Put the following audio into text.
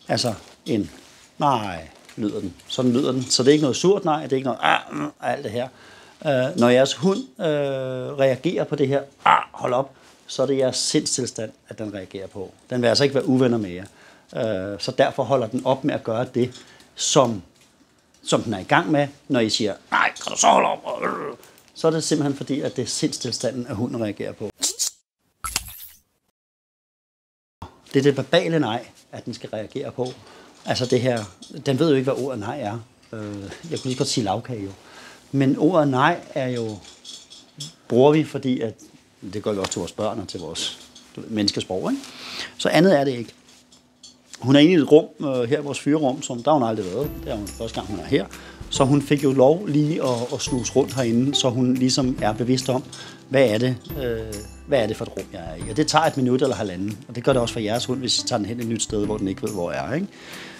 Altså en nej, lyder den. Sådan lyder den. Så det er ikke noget surt nej, det er ikke noget alt det her. Når jeres hund reagerer på det her, hold op, så er det jeres sindstilstand, at den reagerer på. Den vil altså ikke være uvenner med jer. Så derfor holder den op med at gøre det, som den er i gang med, når I siger, nej, kan du så holde op? Så er det simpelthen fordi, at det er sindstilstanden, at hunden reagerer på. Det er det verbale nej, at den skal reagere på. Altså det her, den ved jo ikke, hvad ordet nej er. Jeg kunne lige godt sige lavkage jo. Men ordet nej er jo, bruger vi, fordi at, det gør vi også til vores børn og til vores menneskesprog, ikke? Så andet er det ikke. Hun er inde i et rum, her i vores fyrerum, som der hun aldrig været. Det er hun første gang, hun er her. Så hun fik jo lov lige at snuse rundt herinde, så hun ligesom er bevidst om, hvad er det for et rum, jeg er i. Og det tager 1 minut eller halvanden, og det gør det også for jeres hund, hvis I tager den hen et nyt sted, hvor den ikke ved, hvor jeg er, ikke?